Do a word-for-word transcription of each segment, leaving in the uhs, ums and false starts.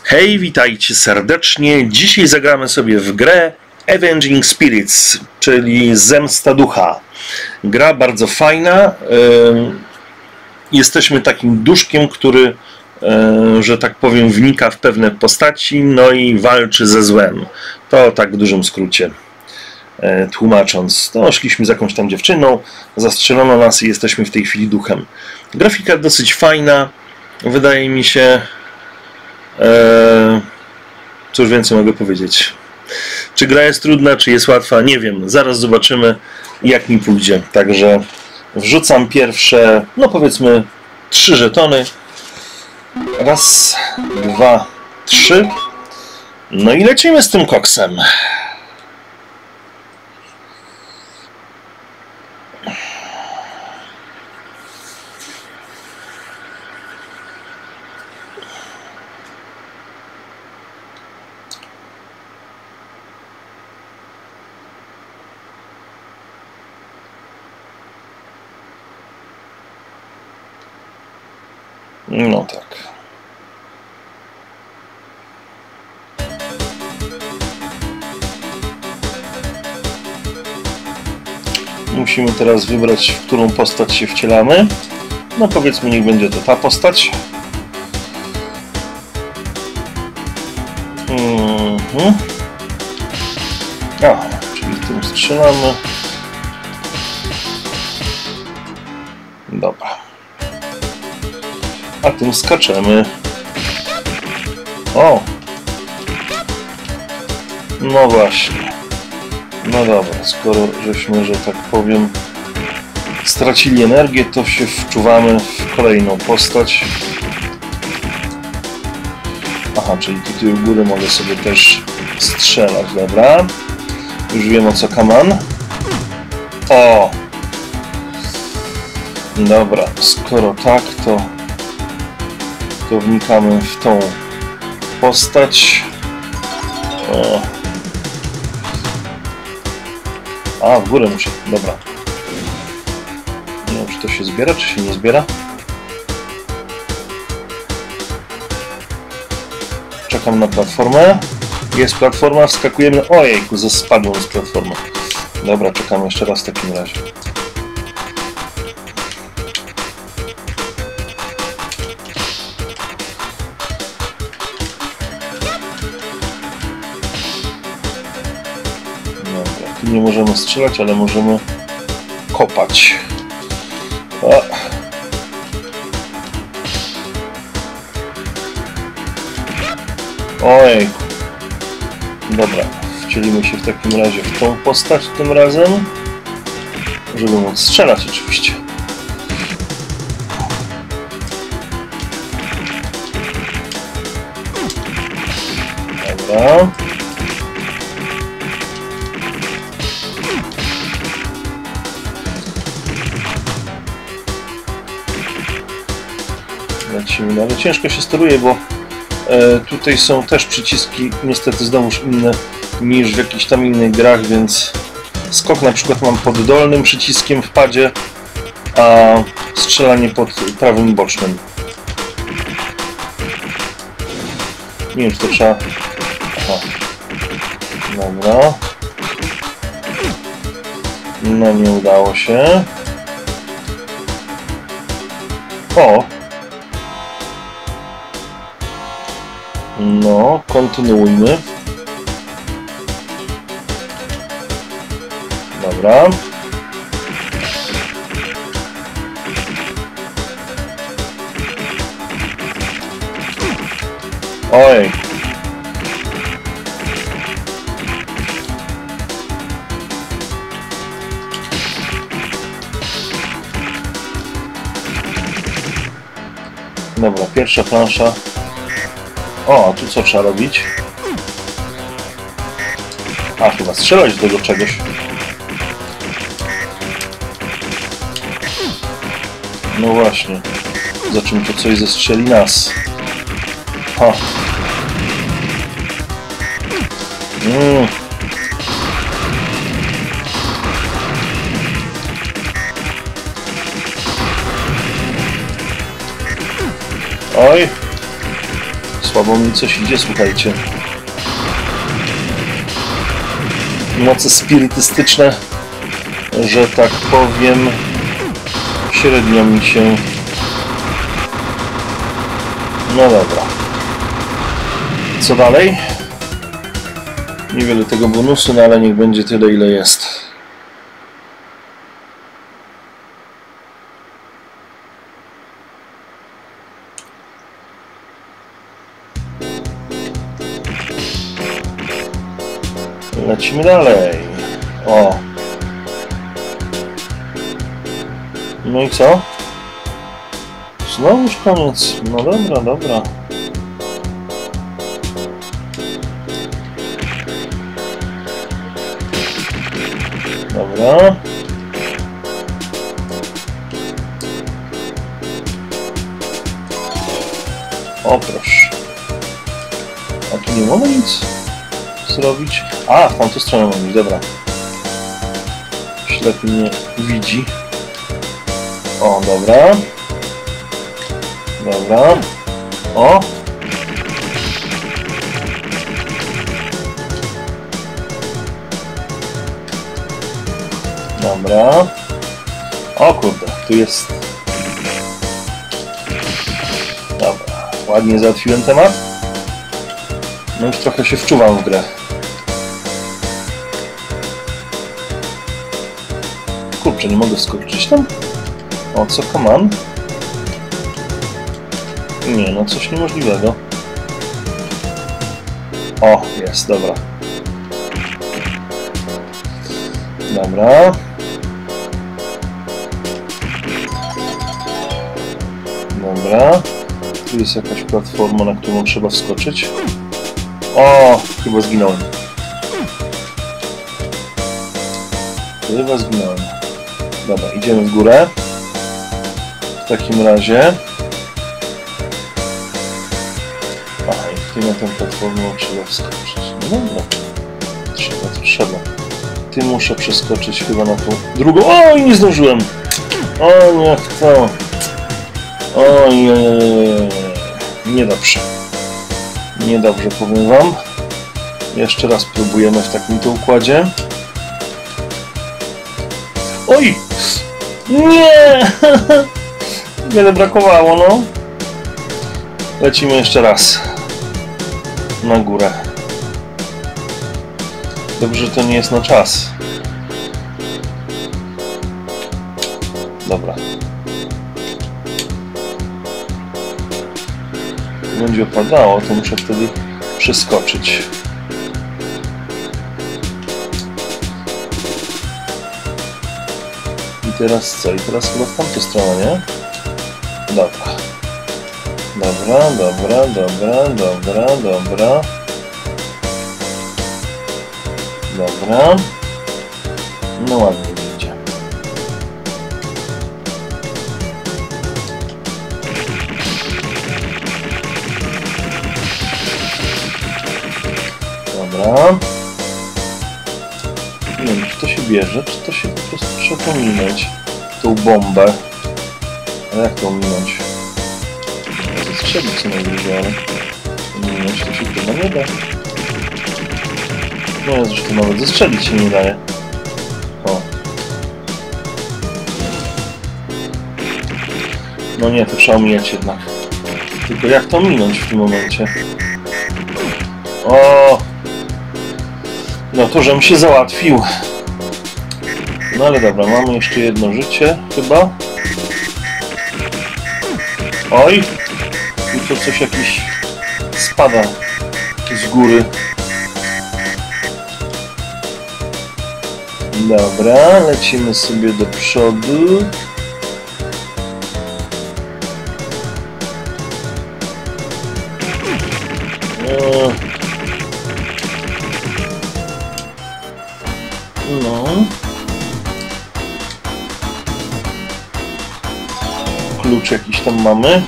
Hej, witajcie serdecznie. Dzisiaj zagramy sobie w grę Avenging Spirits, czyli Zemsta Ducha. Gra bardzo fajna. Jesteśmy takim duszkiem, który, że tak powiem, wnika w pewne postaci, no i walczy ze złem. To tak w dużym skrócie tłumacząc. No, szliśmy z jakąś tam dziewczyną, zastrzelono nas i jesteśmy w tej chwili duchem. Grafika dosyć fajna, wydaje mi się. Eee, cóż więcej mogę powiedzieć? Czy gra jest trudna, czy jest łatwa? Nie wiem. Zaraz zobaczymy, jak mi pójdzie. Także wrzucam pierwsze, no powiedzmy, trzy żetony. Raz, dwa, trzy. No i lecimy z tym koksem. No tak. Musimy teraz wybrać, w którą postać się wcielamy. No powiedzmy, niech będzie to ta postać. Mhm. A, czyli tym strzelamy. Dobra. A tym skaczemy. O! No właśnie. No dobra, skoro żeśmy, że tak powiem, stracili energię, to się wczuwamy w kolejną postać. Aha, czyli tutaj u góry mogę sobie też strzelać, dobra. Już wiem, o co kaman. O! Dobra, skoro tak, to to wnikamy w tą postać. O. A, w górę muszę. Dobra. Nie wiem, czy to się zbiera, czy się nie zbiera. Czekam na platformę. Jest platforma, wskakujemy. Ojejku, spadłem z platformy. Dobra, czekam jeszcze raz w takim razie. Tu nie możemy strzelać, ale możemy kopać. O. Ojej. Dobra, wcielimy się w takim razie w tą postać tym razem, żeby móc strzelać oczywiście. Dobra. Lecimy, no ale ciężko się steruje, bo e, tutaj są też przyciski niestety znowuż inne niż w jakichś tam innych grach, więc skok na przykład mam pod dolnym przyciskiem w padzie, a strzelanie pod prawym bocznym. Nie wiem, czy to trzeba... Aha. Dobra. No nie udało się. O! No, kontynuujmy. Dobra. Oj. Dobra, pierwsza plansza. O, a tu co trzeba robić? A, chyba strzelać do tego czegoś. No właśnie. Za czym to coś zestrzeli nas? Ha. Mm. Oj. Słabo mi coś idzie, słuchajcie. Moce spirytystyczne, że tak powiem, średnio mi się... No dobra. Co dalej? Niewiele tego bonusu, no ale niech będzie tyle, ile jest. Lecimy dalej. O. No i co? Znowuż koniec. No dobra, dobra. Dobra. O proszę. A tu nie mogę nic zrobić. A, w tamtą stronę mam iść, dobra. Ślepy mnie widzi. O, dobra. Dobra. O! Dobra. O kurde, tu jest. Dobra, ładnie załatwiłem temat. No już trochę się wczuwam w grę. Kurczę, nie mogę wskoczyć tam? O, co command? Nie, no coś niemożliwego. O, jest, dobra. Dobra. Dobra. Tu jest jakaś platforma, na którą trzeba wskoczyć. O, chyba zginąłem. Chyba zginąłem. Dobra, idziemy w górę. W takim razie... Aha, i tutaj na tę platformę trzeba wskoczyć. No dobra. Trzeba, to trzeba. Ty muszę przeskoczyć chyba na tą drugą... Oj, nie zdążyłem! O, niech to... Oj, niedobrze. Niedobrze, powiem wam. Jeszcze raz próbujemy w takim to układzie. Oj! Nie! Wiele brakowało, no. Lecimy jeszcze raz. Na górę. Dobrze, że to nie jest na czas. Dobra. Będzie opadało, to muszę wtedy przeskoczyć. I teraz co? I teraz chyba w tamtą stronę, nie? Dobra. Dobra, dobra, dobra, dobra, dobra. Dobra. No ładnie idzie. Dobra. Nie wiem, czy to się bierze, czy to się po prostu trzeba pominąć. Tą bombę. A jak to ominąć? Zastrzelić co najwyżej, ale ominąć to się chyba nie da. No zresztą nawet zastrzelić się nie daje. O. No nie, to trzeba omijać jednak. Tylko jak to minąć w tym momencie? O! No to, żem się załatwił. No ale dobra, mamy jeszcze jedno życie, chyba. Oj! I to coś jakiś spada z góry. Dobra, lecimy sobie do przodu. No. Klucz jakiś tam mamy.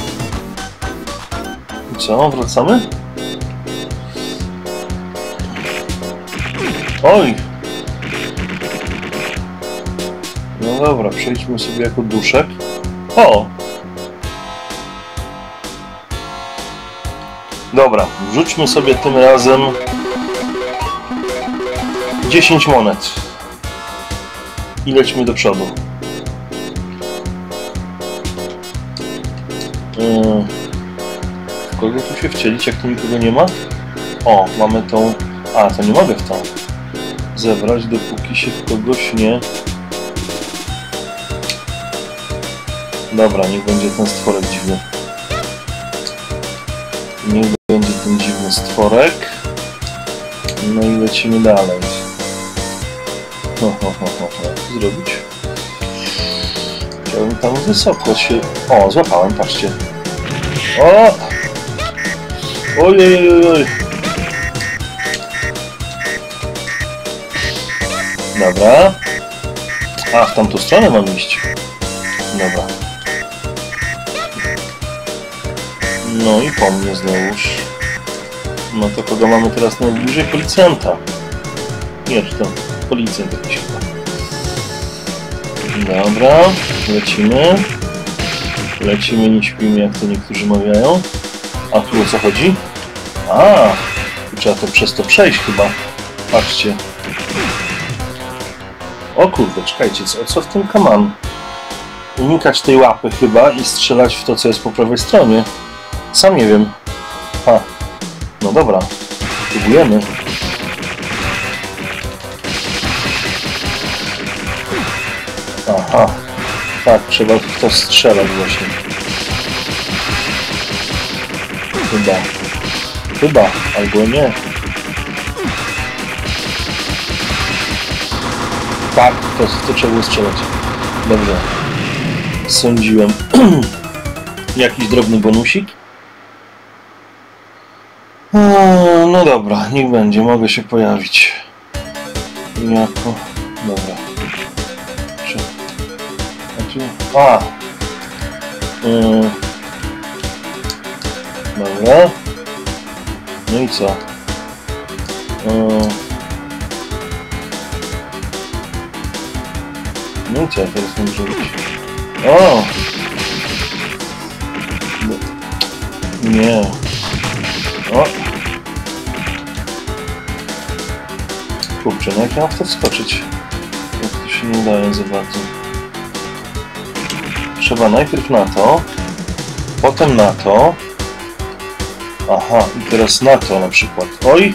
I co, wracamy? Oj! No dobra, przejdźmy sobie jako duszek. O! Dobra, wrzućmy sobie tym razem dziesięć monet i lećmy do przodu. Yy, w kogo tu się wcielić, jak tu nikogo nie ma? O, mamy tą... A, to nie mogę w tą zebrać, dopóki się w kogoś nie... Dobra, niech będzie ten stworek dziwny. Niech będzie ten dziwny stworek. No i lecimy dalej. Ho, ho, ho, ho. Co zrobić? Chciałbym tam wysoko się... O, złapałem, patrzcie. O! Ojej, ojej, oj. Dobra. A, w tamtą stronę mam iść. Dobra. No i po mnie znowuż. No to kogo mamy teraz najbliżej? Policjanta. Nie, czy to policjant jakiś chyba. Dobra, lecimy. Lecimy, nie śpimy, jak to niektórzy mawiają. A tu o co chodzi? A, trzeba to przez to przejść chyba. Patrzcie. O kurde, czekajcie, co, co w tym kaman? Unikać tej łapy chyba i strzelać w to, co jest po prawej stronie. Sam nie wiem. Ha. No dobra. Próbujemy. Aha. Tak, trzeba w to strzelać właśnie. Chyba. Chyba. Albo nie. Tak, to, to trzeba było strzelać. Dobrze. Sądziłem. Jakiś drobny bonusik. No dobra, niech będzie, mogę się pojawić. Jako... Dobra. A! Yy. Dobra. No i co? Yy. No i co ja teraz mam zrobić? O! Nie. O! Kurczę, no jak ja mam w to wskoczyć? Jak to się nie daje za bardzo. Trzeba najpierw na to, potem na to. Aha, i teraz na to na przykład. Oj!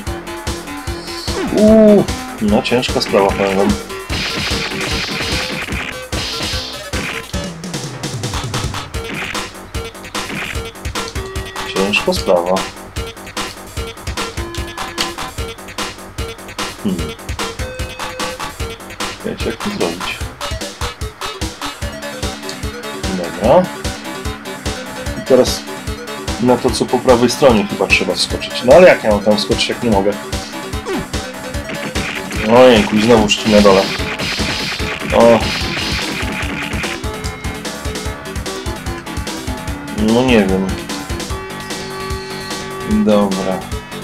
Uuu, no ciężka sprawa, powiem wam. Ciężka sprawa. Hmm. Wiecie, jak to zrobić? Dobra. I teraz na to, co po prawej stronie chyba trzeba wskoczyć. No ale jak ja mam tam wskoczyć, jak nie mogę? Ojejku, znowu szczyt na dole. O. No nie wiem. Dobra.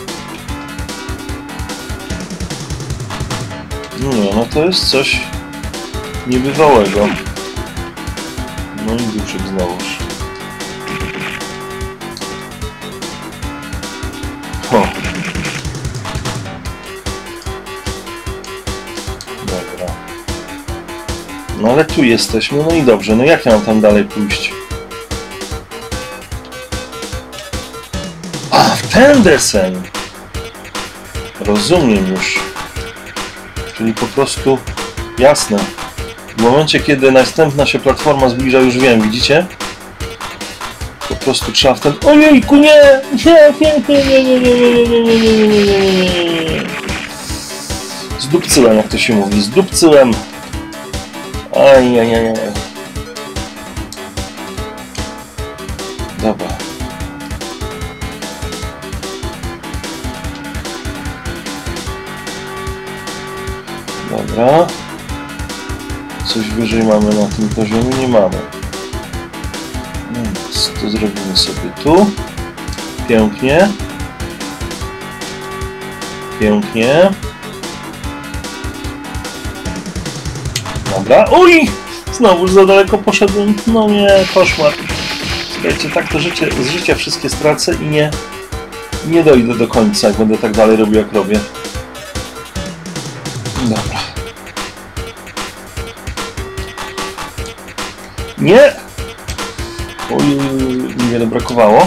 Nie, no to jest coś niebywałego. No i duszek znowuż. O. Dobra. No ale tu jesteśmy, no i dobrze. No jak ja mam tam dalej pójść? A, w ten deseń! Rozumiem już. Czyli po prostu jasne. W momencie, kiedy następna się platforma zbliża, już wiem, widzicie? Po prostu trzeba w ten... Ojejku, nie! Nie, nie, nie, nie, nie, nie, nie, nie, nie, nie, nie, nie, nie. Zdupcyłem, jak to się mówi. Zdupcyłem. Ajajajaj. Dobra. Dobra. Coś wyżej mamy na tym poziomie? Nie mamy. Więc to zrobimy sobie tu. Pięknie. Pięknie. Dobra. Uj! Znowu za daleko poszedłem. No nie, koszmar. Słuchajcie, tak to życie, z życia wszystkie stracę i nie, Nie dojdę do końca, jak będę tak dalej robił, jak robię. Dobra. Nie! Oj, niewiele brakowało.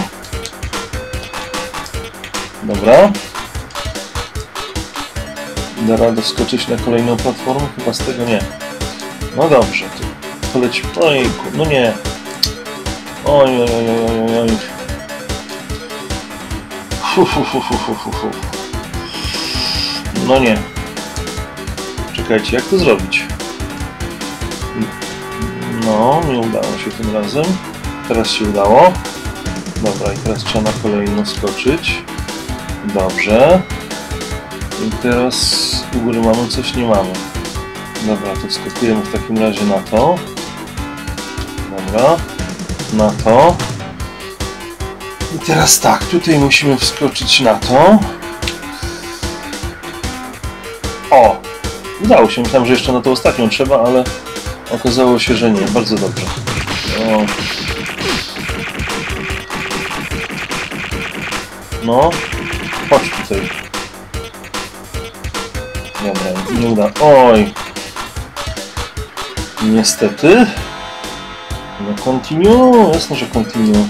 Dobra. Da radę wskoczyć na kolejną platformę? Chyba z tego nie. No dobrze, to poleci. Ojku, no nie. Oj, oj, oj, oj, oj. Fu, fu, fu, fu, fu, fu. No nie. Czekajcie, jak to zrobić? No, nie udało się tym razem. Teraz się udało. Dobra, i teraz trzeba na kolejno skoczyć. Dobrze. I teraz u góry mamy coś, nie mamy. Dobra, to wskakujemy w takim razie na to. Dobra. Na to. I teraz tak, tutaj musimy wskoczyć na to. O! Udało się, myślałem, że jeszcze na to ostatnią trzeba, ale okazało się, że nie. Bardzo dobrze. O. No, chodź tutaj. Dobra, nie uda. Oj! Niestety. No continue, jasno, że continue.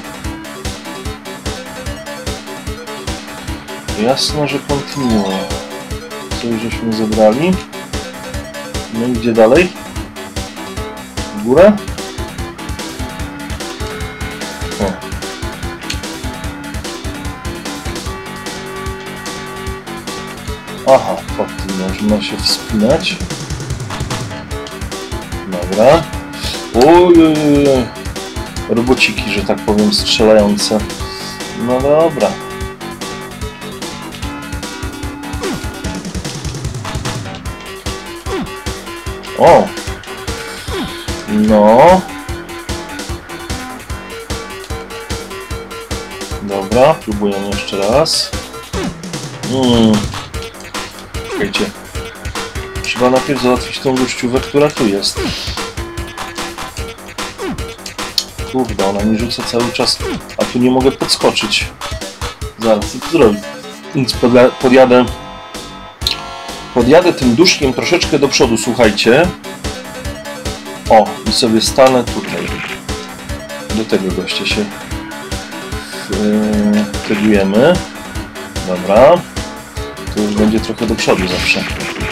Jasno, że continue. Co już żeśmy zebrali? No i gdzie dalej? W górę? O. Aha, pod tym można się wspinać. Dobra. Oj, robociki, że tak powiem, strzelające. No dobra. O! No. Dobra, próbujemy jeszcze raz. Hmm. Czekajcie. Trzeba najpierw załatwić tą gościówę, która tu jest. Kurde, ona mi rzuca cały czas, a tu nie mogę podskoczyć. Zaraz, co to zrobić? Więc podjadę podjadę tym duszkiem troszeczkę do przodu, słuchajcie. O, i sobie stanę tutaj. Do tego gościa się wtegujemy. Dobra. Tu już będzie trochę do przodu zawsze.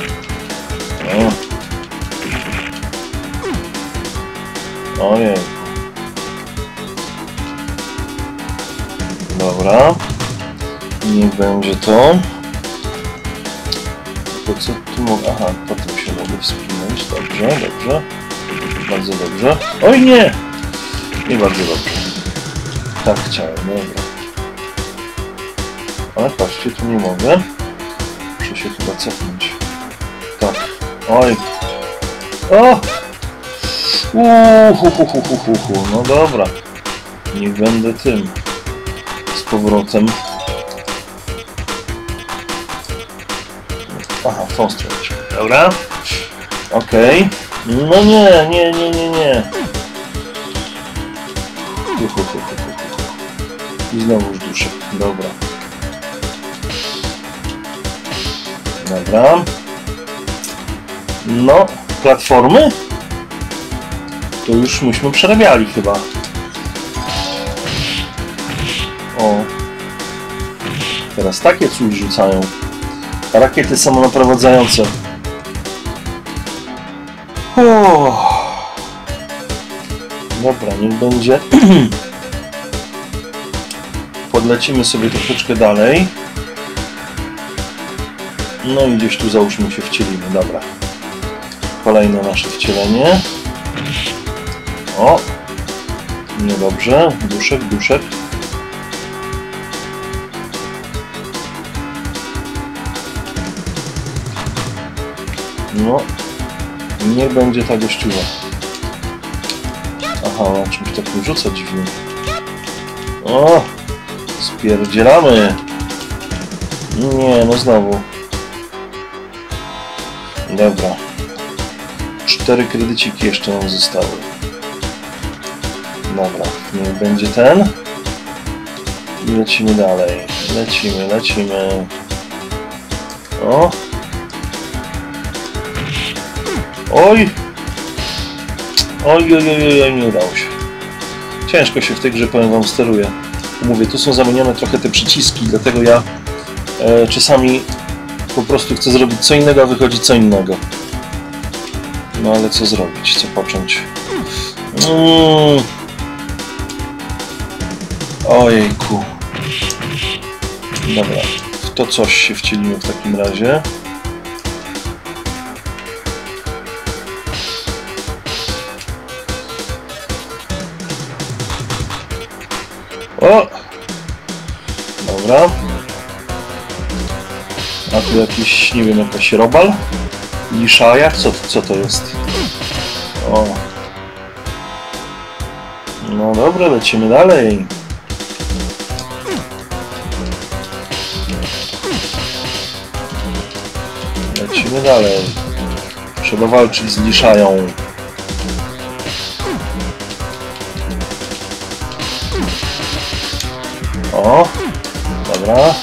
O. Ojej. Dobra. Niech będzie to. To co tu mogę? Aha, potem się mogę wspinać. Dobrze, dobrze. Bardzo dobrze. Oj nie! Nie bardzo dobrze. Tak chciałem, dobra. Ale patrzcie, tu nie mogę. Muszę się chyba cofnąć. Tak. Oj. O! Uuu, hu, hu, hu, hu, hu, hu. No dobra. Niech będę tym. Z powrotem. Aha, w tą stronę. Dobra. Okej. Okay. No nie, nie, nie, nie, nie. Hu, hu, hu, hu, hu. I znowu duszę. Dobra. Dobra. No, platformy? To już myśmy przerabiali chyba. O. Teraz takie coś rzucają. Rakiety samonaprowadzające. O. Dobra, niech będzie. Podlecimy sobie troszeczkę dalej. No i gdzieś tu załóżmy się wcielimy. Dobra. Kolejne nasze wcielenie. O! Niedobrze. Duszek, duszek. No. Niech będzie ta gościuwa. Aha, na czymś takim rzuca dziwnie. O! Spierdzielamy! Nie, no znowu. Dobra. Cztery kredyciki jeszcze nam zostały. Dobra, niech będzie ten. I lecimy dalej. Lecimy, lecimy. O! Oj! Oj, oj, oj, oj, nie udało się. Ciężko się w tej grze, powiem wam, steruje. Mówię, tu są zamienione trochę te przyciski, dlatego ja e, czasami po prostu chcę zrobić co innego, a wychodzi co innego. No ale co zrobić? Co począć? Mm. Ojejku. Dobra, w to coś się wcielimy w takim razie. O! Dobra. A tu jakiś, nie wiem, jakaś robal? Liszaja? Co, co to jest? O. No dobra, lecimy dalej. Lecimy dalej. Trzeba walczyć z Liszają. O, dobra.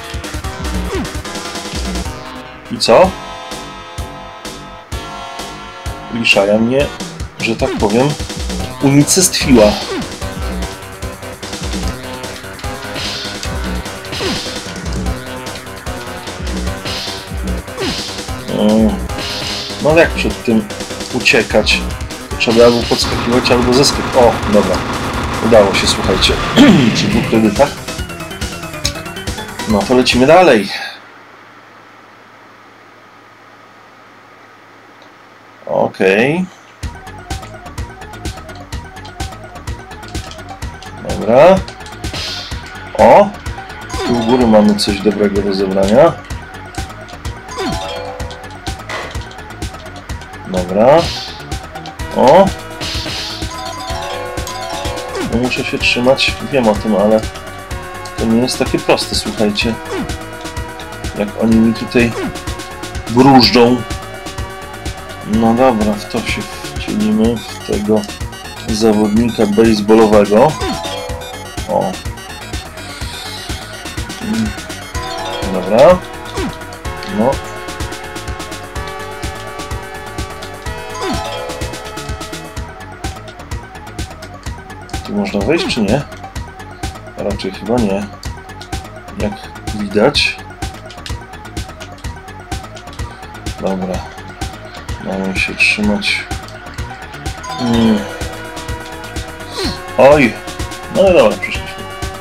I co? Liszaja mnie, że tak powiem, unicestwiła. No jak przed tym uciekać? Trzeba albo podskakiwać, albo zeskakiwać. O, dobra. Udało się, słuchajcie. Przy dwóch kredytach. No to lecimy dalej. Okej. Dobra. O! Tu u góry mamy coś dobrego do zebrania. Dobra. O! No muszę się trzymać, wiem o tym, ale to nie jest takie proste, słuchajcie. Jak oni mi tutaj wróżdżą. No dobra, w to się wcielimy, w tego zawodnika baseballowego. O. Dobra. No. Tu można wejść, czy nie? Raczej chyba nie. Jak widać. Dobra. Mamy się trzymać. Mm. Oj! No i dobra, przyszliśmy.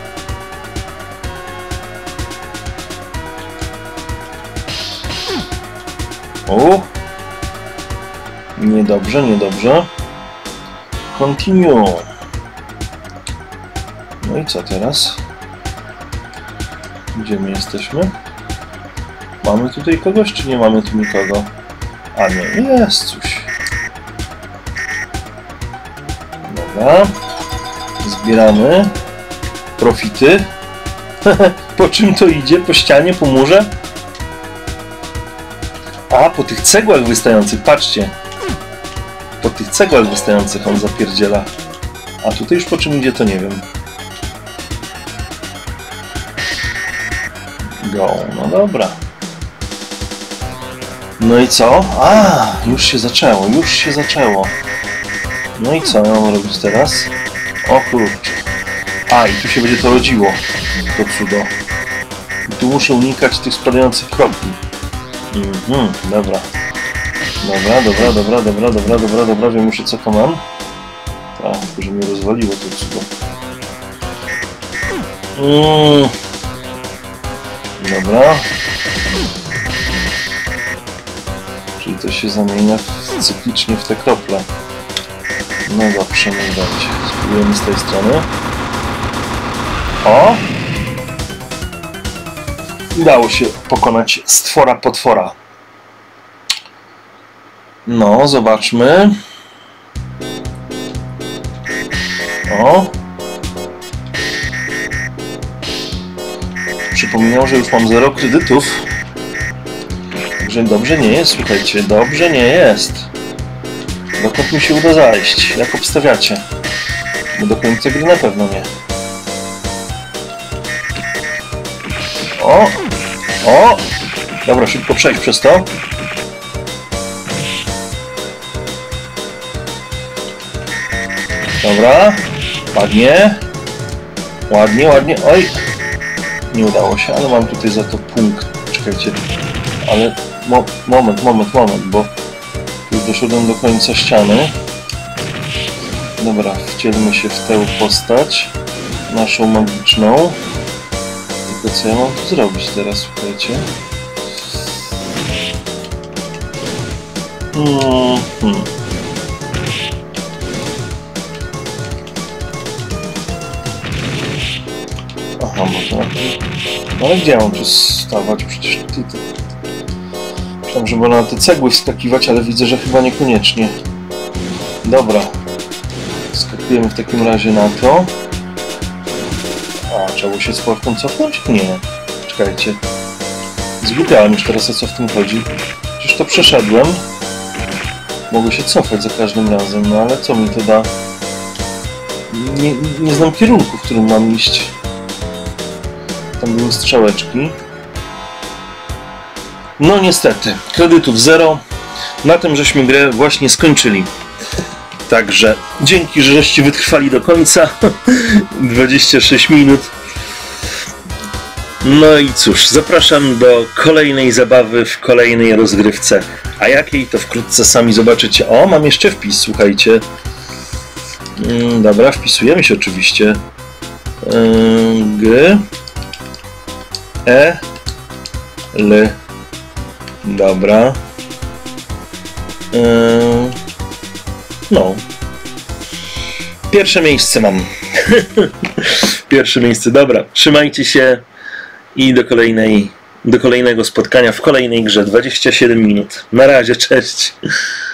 O! Niedobrze, niedobrze. Continue. No i co teraz? Gdzie my jesteśmy? Mamy tutaj kogoś, czy nie mamy tu nikogo? A nie, jest coś. Dobra. Zbieramy profity. Po czym to idzie? Po ścianie, po murze? A, po tych cegłach wystających, patrzcie. Po tych cegłach wystających on zapierdziela. A tutaj już po czym idzie, to nie wiem. Go, no dobra. No i co? A, już się zaczęło, już się zaczęło. No i co ja mam robić teraz? O kurczę. A, i tu się będzie to rodziło. To cudo. I tu muszę unikać tych spadających kropli. Mhm, dobra. Dobra, dobra, dobra, dobra, dobra, dobra, dobra, wiem już co to mam. Tak, tylko że mnie rozwaliło to cudo. Mm. Dobra. Czyli to się zamienia w, cyklicznie w te krople. No dobrze, nie będzie. Spróbujemy z tej strony. O! Udało się pokonać stwora potwora. No, zobaczmy. O! Przypominam, że już mam zero kredytów. Także dobrze nie jest, słuchajcie, dobrze nie jest. Dokąd mi się uda zajść? Jak obstawiacie? Bo do końca gry na pewno nie. O! O! Dobra, szybko przejść przez to. Dobra. Ładnie. Ładnie, ładnie. Oj! Nie udało się, ale mam tutaj za to punkt. Czekajcie. Ale mo moment, moment, moment, bo już doszedłem do końca ściany. Dobra, wcielmy się w tę postać. Naszą magiczną. Tylko co ja mam tu zrobić teraz, słuchajcie? Hmm, hmm. Aha, można. No ale gdzie mam tu stawać? Przecież tutaj to... Myślałem, że można na te cegły wskakiwać, ale widzę, że chyba niekoniecznie. Dobra. Skakujemy w takim razie na to. A, trzeba się z powrotem cofnąć? Nie. Czekajcie. Zgubiałem już teraz, o co w tym chodzi. Przecież to przeszedłem. Mogę się cofać za każdym razem, no ale co mi to da? Nie, nie znam kierunku, w którym mam iść. Tam były strzałeczki. No niestety, kredytów zero. Na tym żeśmy grę właśnie skończyli. Także dzięki, że żeście wytrwali do końca. dwadzieścia sześć minut. No i cóż, zapraszam do kolejnej zabawy w kolejnej rozgrywce. A jakiej, to wkrótce sami zobaczycie. O, mam jeszcze wpis, słuchajcie. Mm, dobra, wpisujemy się oczywiście. Yy, G E L. Dobra. Yy, no. Pierwsze miejsce mam. Pierwsze miejsce, dobra. Trzymajcie się i do kolejnej, do kolejnego spotkania w kolejnej grze. dwadzieścia siedem minut. Na razie, cześć.